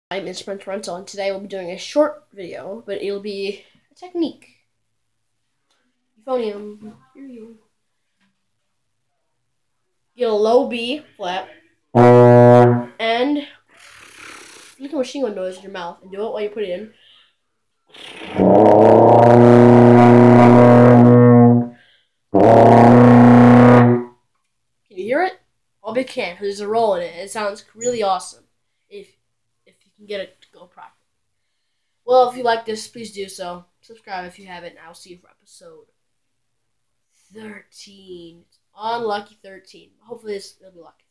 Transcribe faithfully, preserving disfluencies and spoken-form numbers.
I'm Instrument Rental, and today we'll be doing a short video, but it'll be a technique. Euphonium. Here you go. Get a low B flat, and make a machine gun noise in your mouth, and do it while you put it in. Can you hear it? I hope you can, because there's a roll in it, and it sounds really awesome. If if you can get it to go properly. Well, if you like this, please do so. Subscribe if you haven't, and I'll see you for episode thirteen. It's unlucky thirteen. Hopefully this will be lucky.